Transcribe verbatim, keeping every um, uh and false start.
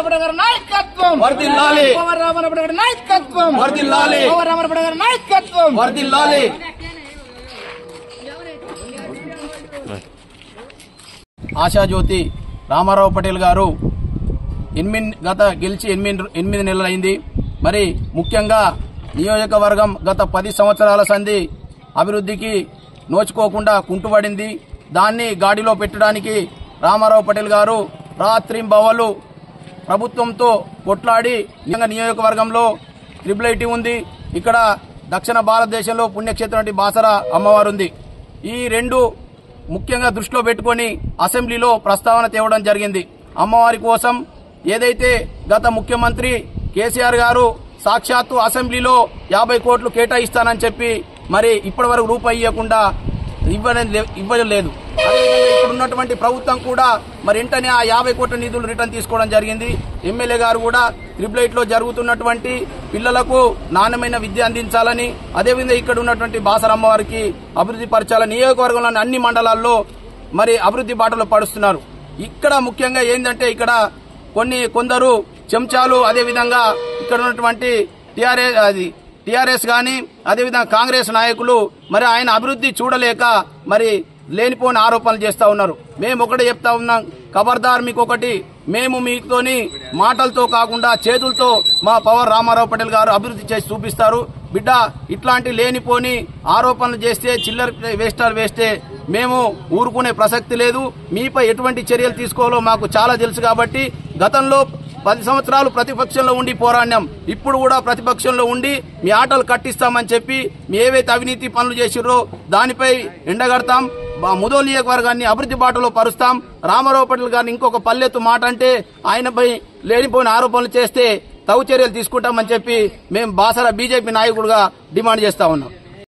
నాయకత్వం వర్ధిల్లాలి నాయకత్వం వర్ధిల్లాలి నాయకత్వం వర్ధిల్లాలి ఆశాజ్యోతి రామారావు పటేల్ గారు ఎనిమిది గత గెలిచి ఎనిమిది ఎనిమిది నెలలైంది. మరి ముఖ్యంగా నియోజకవర్గం గత పది సంవత్సరాల సంధి అభివృద్ధికి నోచుకోకుండా కుంటుపడింది. దాన్ని గాడిలో పెట్టడానికి రామారావు పటేల్ గారు రాత్రింబవలు ప్రభుత్వంతో కొట్లాడి నియోజకవర్గంలో ట్రిపుల్ ఐటీ ఉంది. ఇక్కడ దక్షిణ భారతదేశంలో పుణ్యక్షేత్రం బాసర అమ్మవారు ఉంది. ఈ రెండు ముఖ్యంగా దృష్టిలో పెట్టుకుని అసెంబ్లీలో ప్రస్తావన తేవడం జరిగింది. అమ్మవారి కోసం ఏదైతే గత ముఖ్యమంత్రి కేసీఆర్ గారు సాక్షాత్తు అసెంబ్లీలో యాభై కోట్లు కేటాయిస్తానని చెప్పి మరి ఇప్పటి వరకు రూపాయి ఇవ్వకుండా ఇవ్వడం లేదు. అదేవిధంగా ఇప్పుడు ఉన్నటువంటి ప్రభుత్వం కూడా మరి వెంటనే ఆ యాభై కోట్ల నిధులు రిటర్న్ తీసుకోవడం జరిగింది. ఎమ్మెల్యే గారు కూడా ట్రిపుల్ ఐట్ లో జరుగుతున్నటువంటి పిల్లలకు నాణ్యమైన విద్య అందించాలని, అదేవిధంగా ఇక్కడ ఉన్నటువంటి బాసర అమ్మవారికి అభివృద్ధి పరచాలని నియోజకవర్గంలోని అన్ని మండలాల్లో మరి అభివృద్ధి బాటలో పడుస్తున్నారు. ఇక్కడ ముఖ్యంగా ఏంటంటే ఇక్కడ కొన్ని కొందరు చెంచాలు అదేవిధంగా ఇక్కడ ఉన్నటువంటి టీఆర్ఎస్ అది టీఆర్ఎస్ గాని అదేవిధంగా కాంగ్రెస్ నాయకులు మరి ఆయన అభివృద్ధి చూడలేక మరి లేనిపోని ఆరోపణలు చేస్తా ఉన్నారు. మేము ఒకటే చెప్తా ఉన్నాం, ఖబర్దార్ మీకు ఒకటి, మేము మీతోని మాటలతో కాకుండా చేతులతో మా పవర్ రామారావు పటేల్ గారు అభివృద్ధి చేసి చూపిస్తారు. బిడ్డ ఇట్లాంటి లేనిపోని ఆరోపణలు చేస్తే చిల్లర వేస్టాలు వేస్తే మేము ఊరుకునే ప్రసక్తి లేదు. మీపై ఎటువంటి చర్యలు తీసుకోవాలో మాకు చాలా తెలుసు. కాబట్టి గతంలో పది సంవత్సరాలు ప్రతిపక్షంలో ఉండి పోరాడినాం. ఇప్పుడు కూడా ప్రతిపక్షంలో ఉండి మీ ఆటలు కట్టిస్తామని చెప్పి మీ ఏవైతే అవినీతి పనులు చేసిర్రో దానిపై ఎండగడతాం. ముదోల్ నియోజకవర్గాన్ని అభివృద్ధి బాటలో పరుస్తాం. రామారావు పటేల్ గారిని ఇంకొక పల్లెత్తు మాట అంటే ఆయనపై లేనిపోయిన ఆరోపణలు చేస్తే తగు చర్యలు తీసుకుంటామని చెప్పి మేము బాసర బీజేపీ నాయకుడుగా డిమాండ్ చేస్తా ఉన్నాం.